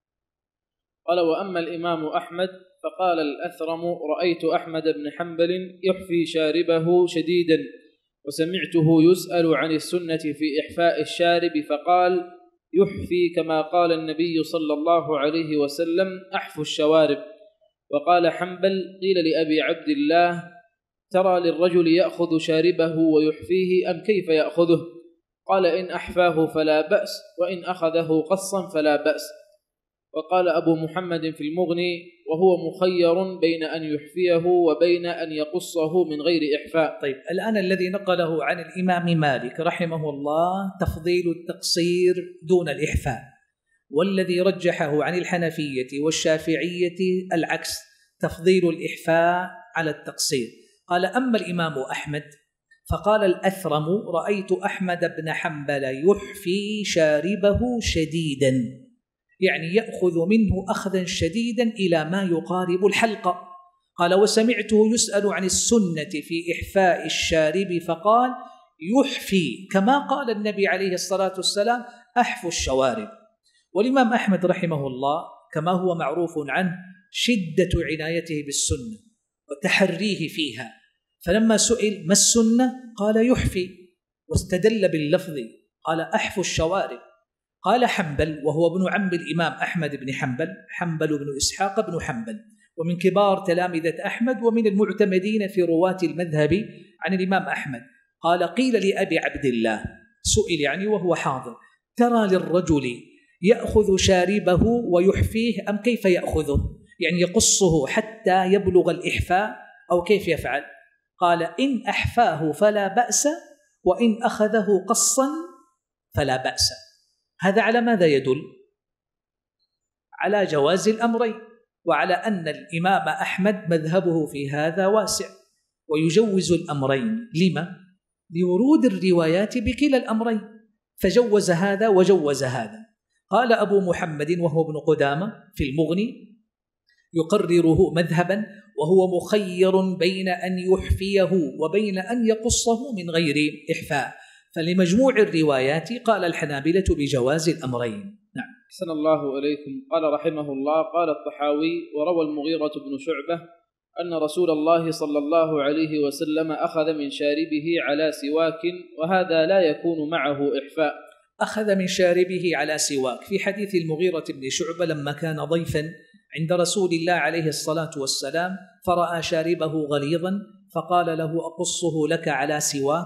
قال وأما الإمام أحمد فقال الأثرم رأيت أحمد بن حنبل يحفي شاربه شديدا، وسمعته يسأل عن السنة في إحفاء الشارب فقال يحفي كما قال النبي صلى الله عليه وسلم أحفو الشوارب. وقال حنبل قيل لأبي عبد الله ترى للرجل يأخذ شاربه ويحفيه أم كيف يأخذه؟ قال إن أحفاه فلا بأس، وإن أخذه قصا فلا بأس. وقال أبو محمد في المغني وهو مخير بين أن يحفيه وبين أن يقصه من غير إحفاء. طيب، الآن الذي نقله عن الإمام مالك رحمه الله تفضيل التقصير دون الإحفاء، والذي رجحه عن الحنفية والشافعية العكس، تفضيل الإحفاء على التقصير. قال أما الإمام أحمد فقال الأثرم رأيت أحمد بن حنبل يحفي شاربه شديدا، يعني يأخذ منه أخذا شديدا إلى ما يقارب الحلقة. قال وسمعته يسأل عن السنة في إحفاء الشارب فقال يحفي كما قال النبي عليه الصلاة والسلام أحفو الشوارب. والإمام أحمد رحمه الله كما هو معروف عنه شدة عنايته بالسنة وتحريه فيها، فلما سئل ما السنة قال يحفي، واستدل باللفظ قال أحفو الشوارب. قال حنبل وهو ابن عم الإمام أحمد بن حنبل، حنبل بن إسحاق بن حنبل، ومن كبار تلامذة أحمد ومن المعتمدين في رواة المذهب عن الإمام أحمد، قال قيل لأبي عبد الله، سئل يعني وهو حاضر، ترى للرجل يأخذ شاربه ويحفيه أم كيف يأخذه؟ يعني يقصه حتى يبلغ الإحفاء أو كيف يفعل؟ قال إن أحفاه فلا بأس، وإن أخذه قصا فلا بأس. هذا على ماذا يدل؟ على جواز الأمرين، وعلى أن الإمام أحمد مذهبه في هذا واسع ويجوز الأمرين. لما؟ لورود الروايات بكلا الأمرين، فجوز هذا وجوز هذا. قال أبو محمد وهو ابن قدامة في المغني يقرره مذهبا، وهو مخير بين أن يحفيه وبين أن يقصه من غير إحفاء، فلمجموع الروايات قال الحنابلة بجواز الأمرين. نعم. أحسن الله إليكم. قال رحمه الله: قال الطحاوي: وروى المغيرة بن شعبة أن رسول الله صلى الله عليه وسلم أخذ من شاربه على سواك، وهذا لا يكون معه إحفاء. أخذ من شاربه على سواك في حديث المغيرة بن شعبة لما كان ضيفا عند رسول الله عليه الصلاة والسلام فرأى شاربه غليظا فقال له: أقصه لك على سواك؟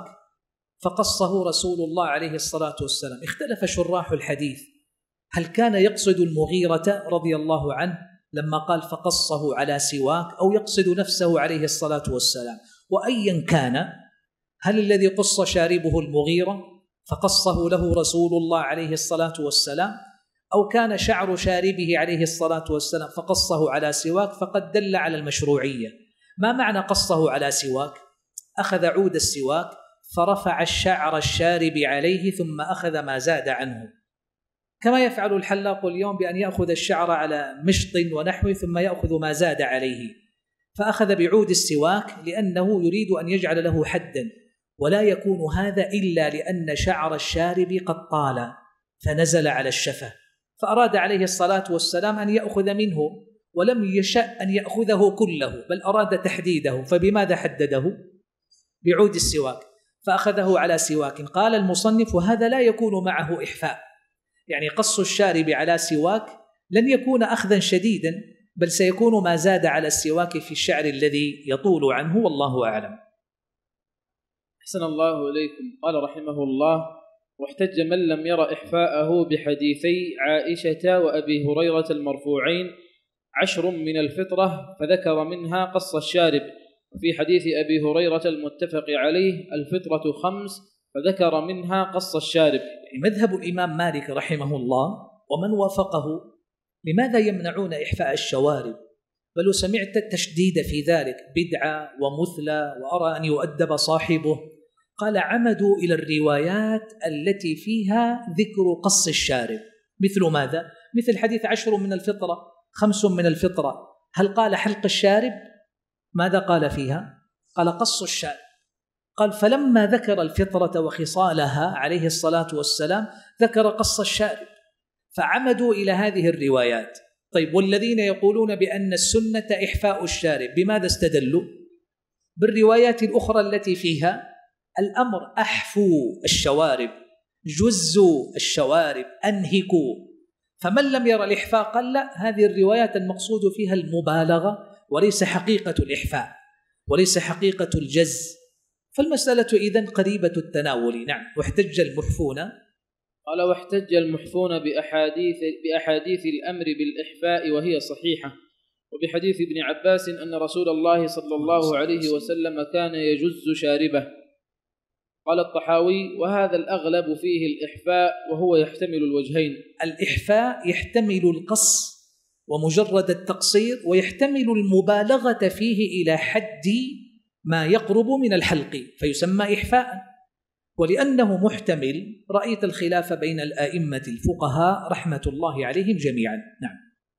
فقصه رسول الله عليه الصلاة والسلام. اختلف شراح الحديث هل كان يقصد المغيرة رضي الله عنه لما قال فقصه على سواك، أو يقصد نفسه عليه الصلاة والسلام؟ وأيا كان، هل الذي قص شاربه المغيرة فقصه له رسول الله عليه الصلاة والسلام، أو كان شعر شاربه عليه الصلاة والسلام فقصه على سواك، فقد دل على المشروعية. ما معنى قصه على سواك؟ أخذ عود السواك فرفع الشعر الشارب عليه ثم أخذ ما زاد عنه، كما يفعل الحلاق اليوم بأن يأخذ الشعر على مشط ونحوه ثم يأخذ ما زاد عليه، فأخذ بعود السواك لأنه يريد أن يجعل له حدا، ولا يكون هذا إلا لأن شعر الشارب قد طال فنزل على الشفة، فأراد عليه الصلاة والسلام أن يأخذ منه، ولم يشأ أن يأخذه كله بل أراد تحديده، فبماذا حدده؟ بعود السواك، فأخذه على سواك. قال المصنف: وهذا لا يكون معه إحفاء، يعني قص الشارب على سواك لن يكون أخذا شديدا، بل سيكون ما زاد على السواك في الشعر الذي يطول عنه، والله أعلم. أحسن الله إليكم. قال رحمه الله: واحتج من لم ير إحفاءه بحديثي عائشة وأبي هريرة المرفوعين: عشر من الفطرة، فذكر منها قص الشارب. وفي حديث أبي هريرة المتفق عليه: الفطرة خمس، فذكر منها قص الشارب. مذهب الإمام مالك رحمه الله ومن وافقه، لماذا يمنعون إحفاء الشوارب؟ بل سمعت التشديد في ذلك بدعة ومثلى، وأرى أن يؤدب صاحبه. قال: عمدوا إلى الروايات التي فيها ذكر قص الشارب. مثل ماذا؟ مثل حديث عشر من الفطرة، خمس من الفطرة. هل قال حلق الشارب؟ ماذا قال فيها؟ قال قص الشارب. قال: فلما ذكر الفطرة وخصالها عليه الصلاة والسلام ذكر قص الشارب، فعمدوا إلى هذه الروايات. طيب، والذين يقولون بأن السنة إحفاء الشارب بماذا استدلوا؟ بالروايات الأخرى التي فيها الأمر: أحفوا الشوارب، جزوا الشوارب، أنهكوا. فمن لم ير الإحفاء قال: لا، هذه الروايات المقصود فيها المبالغة وليس حقيقة الإحفاء وليس حقيقة الجز، فالمسألة إذن قريبة التناول. نعم. واحتج المحفون. قال: واحتج المحفون بأحاديث, بأحاديث الأمر بالإحفاء وهي صحيحة، وبحديث ابن عباس أن رسول الله صلى الله عليه وسلم كان يجز شاربه. قال الطحاوي: وهذا الأغلب فيه الإحفاء، وهو يحتمل الوجهين. الإحفاء يحتمل القص ومجرد التقصير، ويحتمل المبالغة فيه إلى حد ما يقرب من الحلق فيسمى إحفاء. ولأنه محتمل رأيت الخلاف بين الآئمة الفقهاء رحمة الله عليهم جميعا. نعم.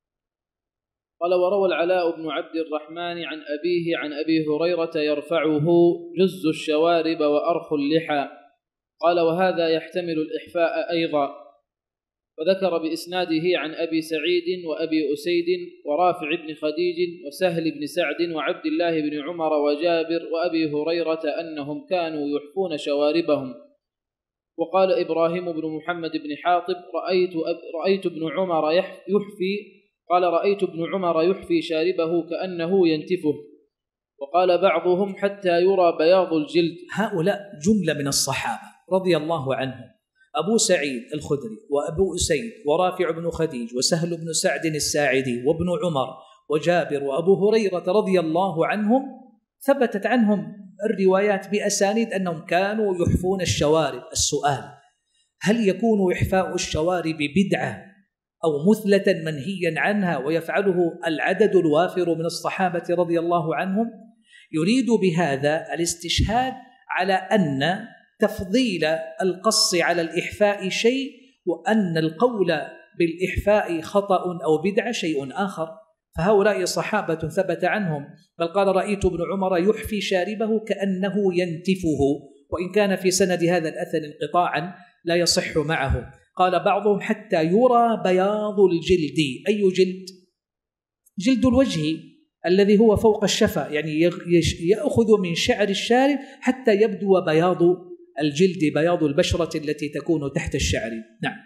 قال: وروى العلاء بن عبد الرحمن عن أبيه عن أبي هريرة يرفعه: جز الشوارب وأرخ اللحى. قال: وهذا يحتمل الإحفاء أيضا. وذكر بإسناده عن أبي سعيد وأبي أسيد ورافع بن خديج وسهل بن سعد وعبد الله بن عمر وجابر وأبي هريرة أنهم كانوا يحفون شواربهم. وقال إبراهيم بن محمد بن حاطب: رأيت, رأيت ابن عمر يحفي قال رأيت ابن عمر يحفي شاربه كأنه ينتفه. وقال بعضهم: حتى يرى بياض الجلد. هؤلاء جملة من الصحابة رضي الله عنهم: أبو سعيد الخدري وأبو أسيد ورافع بن خديج وسهل بن سعد الساعدي وابن عمر وجابر وأبو هريرة رضي الله عنهم ثبتت عنهم الروايات بأسانيد أنهم كانوا يحفون الشوارب. السؤال: هل يكون إحفاء الشوارب بدعة أو مثلة منهيا عنها ويفعله العدد الوافر من الصحابة رضي الله عنهم؟ يريد بهذا الاستشهاد على أن تفضيل القص على الإحفاء شيء، وأن القول بالإحفاء خطأ أو بدعة شيء آخر. فهؤلاء صحابة ثبت عنهم، بل قال: رأيت ابن عمر يحفي شاربه كأنه ينتفه، وإن كان في سند هذا الأثر انقطاعا لا يصح معه. قال بعضهم: حتى يرى بياض الجلد. أي جلد؟ جلد الوجه الذي هو فوق الشفة، يعني يأخذ من شعر الشارب حتى يبدو بياض الجلد، بياض البشرة التي تكون تحت الشعر. نعم.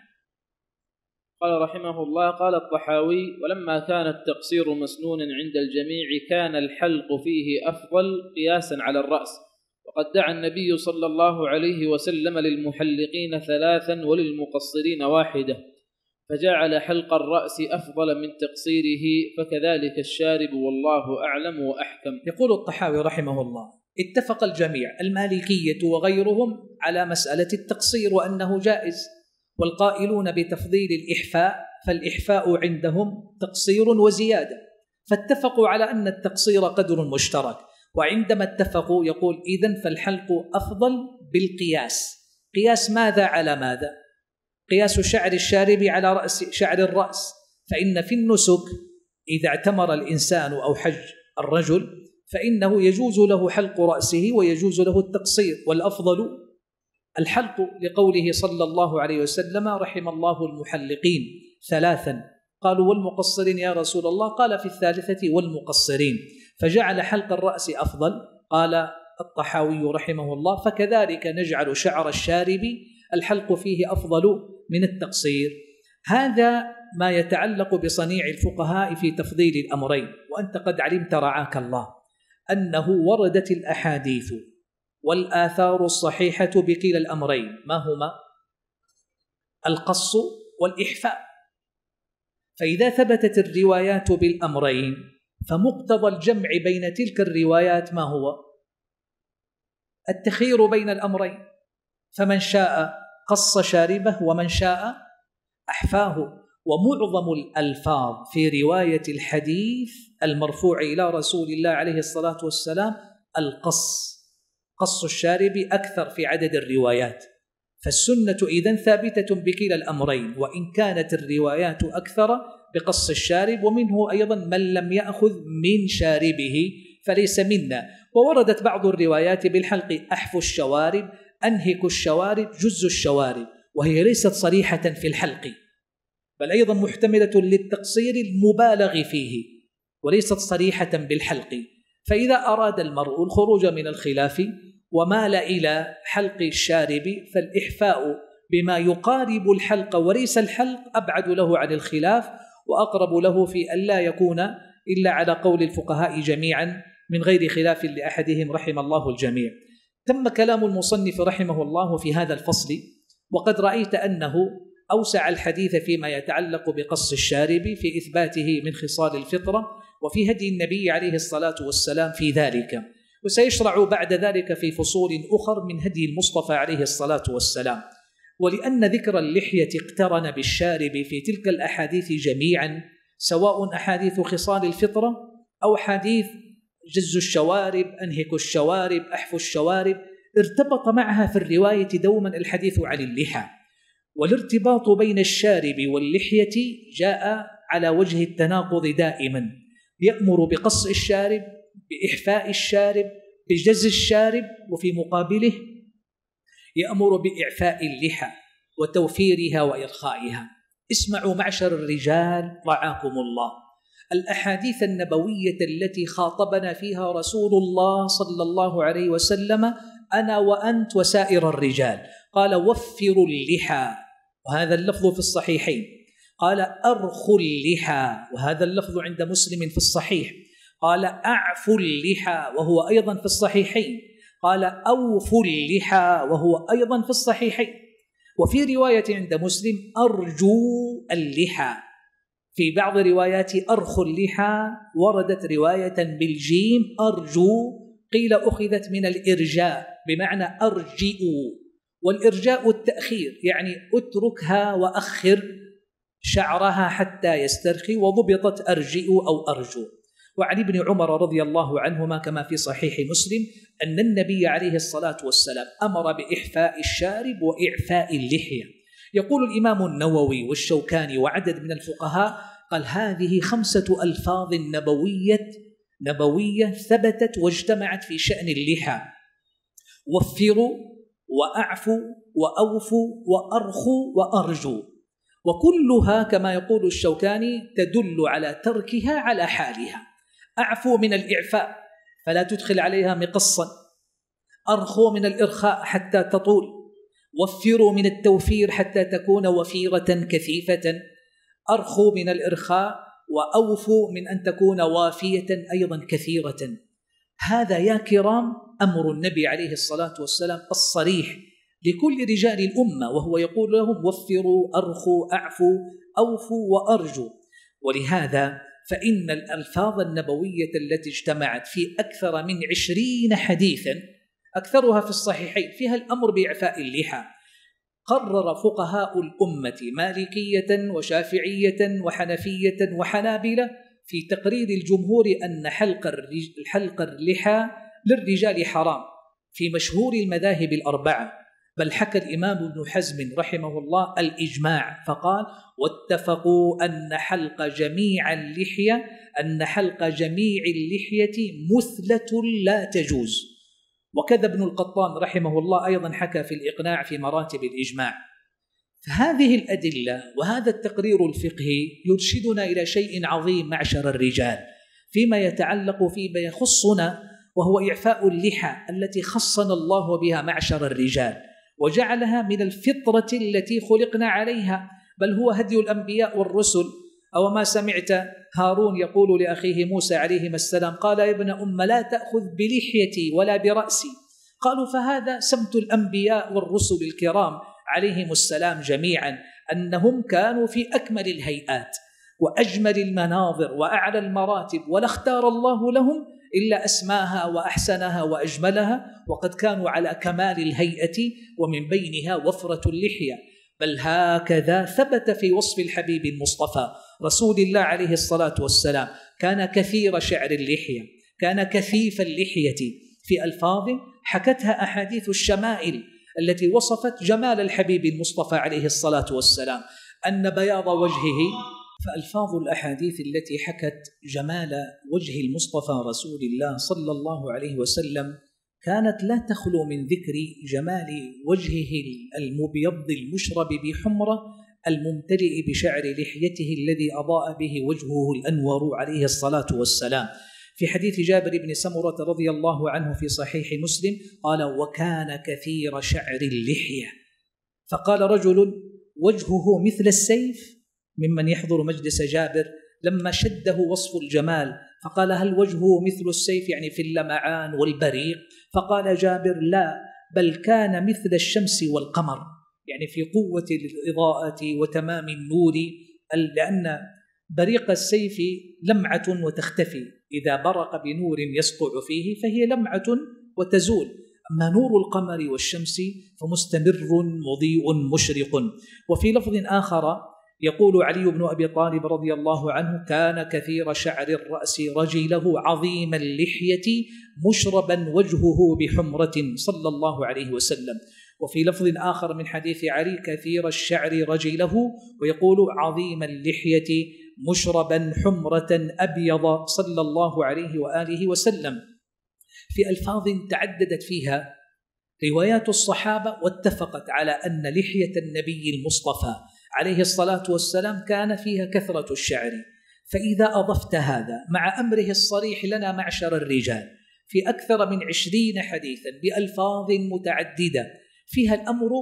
قال رحمه الله: قال الطحاوي: ولما كان التقصير مسنونا عند الجميع كان الحلق فيه أفضل قياسا على الرأس، وقد دعا النبي صلى الله عليه وسلم للمحلقين ثلاثا وللمقصرين واحدة، فجعل حلق الرأس أفضل من تقصيره، فكذلك الشارب، والله أعلم وأحكم. يقول الطحاوي رحمه الله: اتفق الجميع، المالكية وغيرهم، على مسألة التقصير وأنه جائز، والقائلون بتفضيل الإحفاء فالإحفاء عندهم تقصير وزيادة، فاتفقوا على أن التقصير قدر مشترك. وعندما اتفقوا يقول: إذن فالحلق أفضل بالقياس. قياس ماذا على ماذا؟ قياس شعر الشارب على رأس شعر الرأس، فإن في النسك إذا اعتمر الإنسان أو حج الرجل فإنه يجوز له حلق رأسه ويجوز له التقصير، والأفضل الحلق، لقوله صلى الله عليه وسلم: رحم الله المحلقين ثلاثا. قالوا: والمقصرين يا رسول الله؟ قال: في الثالثة والمقصرين. فجعل حلق الرأس أفضل. قال الطحاوي رحمه الله: فكذلك نجعل شعر الشارب الحلق فيه أفضل من التقصير. هذا ما يتعلق بصنيع الفقهاء في تفضيل الأمرين. وأنت قد علمت رعاك الله أنه وردت الأحاديث والآثار الصحيحة بكلا الأمرين. ما هما؟ القص والإحفاء. فإذا ثبتت الروايات بالأمرين فمقتضى الجمع بين تلك الروايات ما هو؟ التخير بين الأمرين، فمن شاء قص شاربه ومن شاء أحفاه. ومعظم الألفاظ في رواية الحديث المرفوع إلى رسول الله عليه الصلاة والسلام القص، قص الشارب أكثر في عدد الروايات. فالسنة إذن ثابتة بكلا الأمرين، وإن كانت الروايات أكثر بقص الشارب، ومنه أيضا من لم يأخذ من شاربه فليس منا. ووردت بعض الروايات بالحلق: أحف الشوارب، أنهك الشوارب، جز الشوارب، وهي ليست صريحة في الحلق، بل أيضا محتملة للتقصير المبالغ فيه، وليست صريحة بالحلق. فإذا أراد المرء الخروج من الخلاف ومال إلى حلق الشارب فالإحفاء بما يقارب الحلق وليس الحلق أبعد له عن الخلاف، وأقرب له في أن لا يكون إلا على قول الفقهاء جميعا من غير خلاف لأحدهم رحم الله الجميع. تم كلام المصنف رحمه الله في هذا الفصل، وقد رأيت أنه أوسع الحديث فيما يتعلق بقص الشارب في إثباته من خصال الفطرة، وفي هدي النبي عليه الصلاة والسلام في ذلك، وسيشرع بعد ذلك في فصول أخر من هدي المصطفى عليه الصلاة والسلام. ولأن ذكر اللحية اقترن بالشارب في تلك الأحاديث جميعا، سواء أحاديث خصال الفطرة أو حديث جز الشوارب، أنهك الشوارب، أحف الشوارب، ارتبط معها في الرواية دوما الحديث عن اللحى. والارتباط بين الشارب واللحية جاء على وجه التناقض دائما، يأمر بقص الشارب، بإحفاء الشارب، بجز الشارب، وفي مقابله يأمر بإعفاء اللحى وتوفيرها وإرخائها. اسمعوا معشر الرجال رعاكم الله، الأحاديث النبوية التي خاطبنا فيها رسول الله صلى الله عليه وسلم أنا وأنت وسائر الرجال، قال: وفروا اللحى، وهذا اللفظ في الصحيحين. قال: أرخوا اللحى، وهذا اللفظ عند مسلم في الصحيح. قال: أعفوا اللحى، وهو أيضا في الصحيحين. قال: أوفوا اللحى، وهو أيضا في الصحيحين. وفي رواية عند مسلم: أرجو اللحى. في بعض روايات أرخوا اللحى وردت رواية بالجيم أرجو، قيل أخذت من الإرجاء بمعنى أرجئوا، والإرجاء التأخير يعني أتركها وأخر شعرها حتى يسترخي، وضبطت أرجئوا أو أرجو. وعن ابن عمر رضي الله عنهما كما في صحيح مسلم أن النبي عليه الصلاة والسلام أمر بإحفاء الشارب وإعفاء اللحية. يقول الإمام النووي والشوكاني وعدد من الفقهاء قال هذه خمسة ألفاظ نبوية نبوية ثبتت واجتمعت في شأن اللحى: وفروا وأعفوا وأوفوا وأرخوا وأرجوا، وكلها كما يقول الشوكاني تدل على تركها على حالها. أعفوا من الإعفاء فلا تدخل عليها مقصا، أرخوا من الإرخاء حتى تطول، وفروا من التوفير حتى تكون وفيرة كثيفة، أرخوا من الإرخاء، وأوفوا من أن تكون وافية أيضا كثيرة. هذا يا كرام أمر النبي عليه الصلاة والسلام الصريح لكل رجال الأمة، وهو يقول لهم وفروا أرخوا أعفوا أوفوا وأرجوا. ولهذا فإن الألفاظ النبوية التي اجتمعت في أكثر من عشرين حديثا أكثرها في الصحيحين فيها الأمر بإعفاء اللحى. قرر فقهاء الأمة مالكية وشافعية وحنفية وحنابلة في تقرير الجمهور أن حلق الحلق اللحى للرجال حرام في مشهور المذاهب الأربعة، بل حكى الإمام ابن حزم رحمه الله الإجماع فقال واتفقوا أن حلق جميع اللحية أن حلق جميع اللحية مثلة لا تجوز. وكذا ابن القطان رحمه الله أيضا حكى في الإقناع في مراتب الإجماع. فهذه الأدلة وهذا التقرير الفقهي يرشدنا إلى شيء عظيم معشر الرجال فيما يتعلق فيما يخصنا، وهو إعفاء اللحى التي خصنا الله بها معشر الرجال وجعلها من الفطرة التي خلقنا عليها، بل هو هدي الأنبياء والرسل. أو ما سمعت هارون يقول لأخيه موسى عليهما السلام قال يا ابن أم لا تأخذ بلحيتي ولا برأسي، قالوا فهذا سمت الأنبياء والرسل الكرام عليهم السلام جميعا أنهم كانوا في أكمل الهيئات وأجمل المناظر وأعلى المراتب، ولا اختار الله لهم إلا أسماها وأحسنها وأجملها، وقد كانوا على كمال الهيئة ومن بينها وفرة اللحية. بل هكذا ثبت في وصف الحبيب المصطفى رسول الله عليه الصلاة والسلام كان كثير شعر اللحية، كان كثيف اللحية، في ألفاظ حكتها أحاديث الشمائل التي وصفت جمال الحبيب المصطفى عليه الصلاة والسلام أن بياض وجهه. فألفاظ الأحاديث التي حكت جمال وجه المصطفى رسول الله صلى الله عليه وسلم كانت لا تخلو من ذكر جمال وجهه المبيض المشرب بحمرة الممتلئ بشعر لحيته الذي أضاء به وجهه الأنور عليه الصلاة والسلام. في حديث جابر بن سمرة رضي الله عنه في صحيح مسلم قال وكان كثير شعر اللحية، فقال رجل وجهه مثل السيف ممن يحضر مجلس جابر لما شده وصف الجمال، فقال هل وجهه مثل السيف يعني في اللمعان والبريق؟ فقال جابر لا، بل كان مثل الشمس والقمر، يعني في قوة الإضاءة وتمام النور، لأن بريق السيف لمعة وتختفي، إذا برق بنور يسطع فيه فهي لمعة وتزول، أما نور القمر والشمس فمستمر مضيء مشرق. وفي لفظ آخر يقول علي بن أبي طالب رضي الله عنه كان كثير شعر الرأس رجله عظيم اللحية مشربا وجهه بحمرة صلى الله عليه وسلم. وفي لفظ آخر من حديث علي كثير الشعر رجله ويقول عظيم اللحية مشربا حمرة أبيض صلى الله عليه وآله وسلم. في ألفاظ تعددت فيها روايات الصحابة واتفقت على أن لحية النبي المصطفى عليه الصلاة والسلام كان فيها كثرة الشعر. فإذا أضفت هذا مع أمره الصريح لنا معشر الرجال في أكثر من عشرين حديثا بألفاظ متعددة فيها الأمر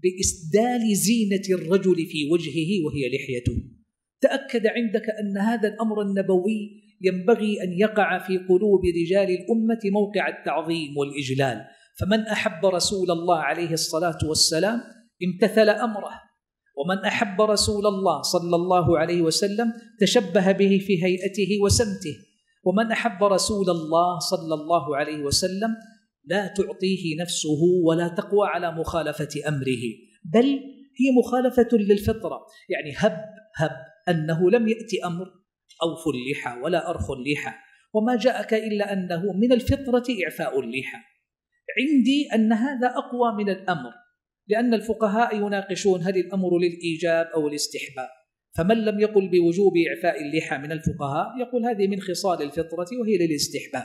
بإسدال زينة الرجل في وجهه وهي لحيته، تأكد عندك أن هذا الأمر النبوي ينبغي أن يقع في قلوب رجال الأمة موقع التعظيم والإجلال. فمن أحب رسول الله عليه الصلاة والسلام امتثل أمره، ومن أحب رسول الله صلى الله عليه وسلم تشبه به في هيئته وسمته، ومن أحب رسول الله صلى الله عليه وسلم لا تعطيه نفسه ولا تقوى على مخالفة أمره، بل هي مخالفة للفطرة. يعني هب هب أنه لم يأتي أمر أوفوا اللحى ولا أرخوا اللحى، وما جاءك إلا أنه من الفطرة إعفاء اللحى. عندي أن هذا أقوى من الأمر، لأن الفقهاء يناقشون هل الأمر للإيجاب أو الاستحباب، فمن لم يقل بوجوب إعفاء اللحى من الفقهاء يقول هذه من خصال الفطرة وهي للاستحباب.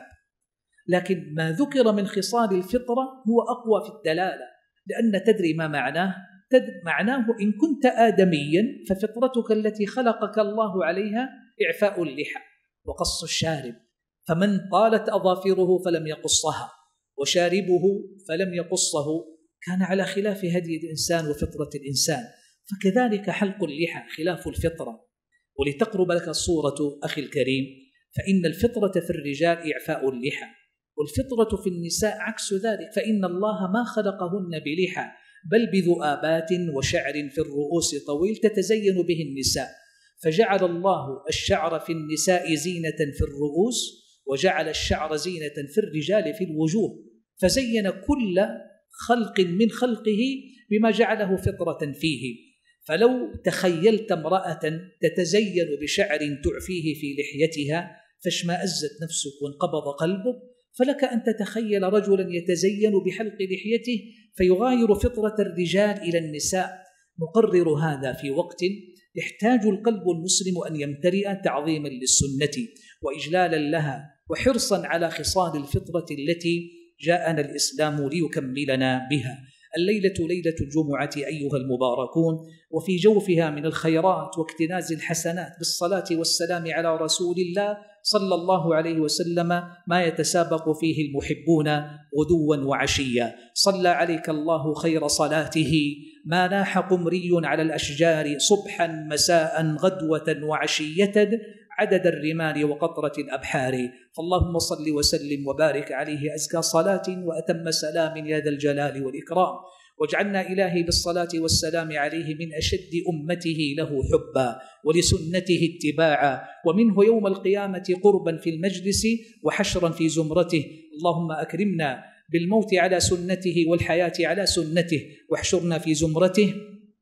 لكن ما ذكر من خصال الفطرة هو أقوى في الدلالة، لأن تدري ما معناه؟ تدري معناه إن كنت آدميا ففطرتك التي خلقك الله عليها إعفاء اللحى وقص الشارب، فمن طالت أظافره فلم يقصها وشاربه فلم يقصه كان على خلاف هدي الإنسان وفطرة الإنسان، فكذلك حلق اللحى خلاف الفطرة. ولتقرب لك الصورة أخي الكريم، فإن الفطرة في الرجال إعفاء اللحى، والفطرة في النساء عكس ذلك، فإن الله ما خلقهن بلحى بل بذؤابات وشعر في الرؤوس طويل تتزين به النساء، فجعل الله الشعر في النساء زينة في الرؤوس وجعل الشعر زينة في الرجال في الوجوه، فزين كل خلق من خلقه بما جعله فطرة فيه. فلو تخيلت امرأة تتزين بشعر تعفيه في لحيتها فاشمأزت نفسك وانقبض قلبك، فلك أن تتخيل رجلا يتزين بحلق لحيته فيغاير فطرة الرجال إلى النساء. نقرر هذا في وقت يحتاج القلب المسلم أن يمتلئ تعظيما للسنة وإجلالا لها وحرصا على خصال الفطرة التي جاءنا الإسلام ليكملنا بها. الليلة ليلة الجمعة أيها المباركون، وفي جوفها من الخيرات واكتناز الحسنات بالصلاة والسلام على رسول الله صلى الله عليه وسلم ما يتسابق فيه المحبون غدوا وعشيا. صلى عليك الله خير صلاته ما لاح قمري على الأشجار صبحا مساء غدوة وعشية عدد الرمال وقطرة الأبحار، فاللهم صل وسلم وبارك عليه أزكى صلاة وأتم سلام يا ذا الجلال والإكرام، واجعلنا إلهي بالصلاة والسلام عليه من أشد أمته له حبا ولسنته اتباعا، ومنه يوم القيامة قربا في المجلس وحشرا في زمرته. اللهم أكرمنا بالموت على سنته والحياة على سنته، واحشرنا في زمرته،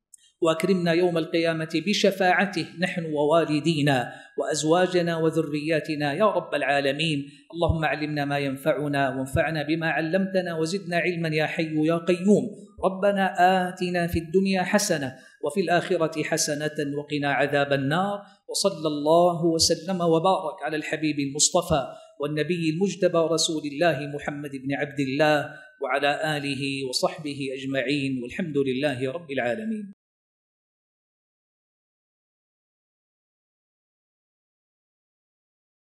وأكرمنا يوم القيامة بشفاعته نحن ووالدينا وأزواجنا وذرياتنا يا رب العالمين. اللهم علمنا ما ينفعنا وانفعنا بما علمتنا وزدنا علما يا حي يا قيوم. ربنا آتنا في الدنيا حسنة وفي الآخرة حسنة وقنا عذاب النار، وصلى الله وسلم وبارك على الحبيب المصطفى والنبي المجتبى رسول الله محمد بن عبد الله وعلى آله وصحبه أجمعين، والحمد لله رب العالمين.